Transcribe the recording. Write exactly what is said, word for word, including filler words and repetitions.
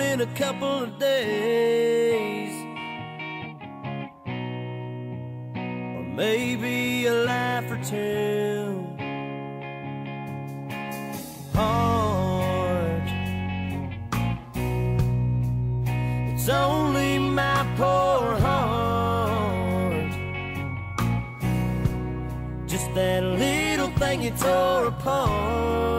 in a couple of days, or maybe a life or two. Heart, it's only my poor heart, just that little thing you tore apart.